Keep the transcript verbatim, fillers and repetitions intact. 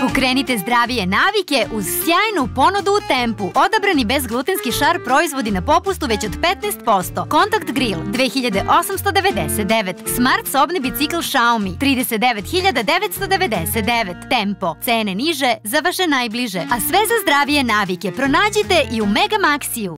Pokrenite zdravije navike uz sjajnu ponudu u Tempu. Odabrani bezglutenski šar proizvodi na popustu već od petnaest posto. Kontakt grill dve hiljade osamsto devedeset devet. Smart sobni bicikl Xiaomi trideset devet hiljada devetsto devedeset devet. Tempo. Cene niže za vaše najbliže. A sve za zdravije navike pronađite i u Mega Maxiju.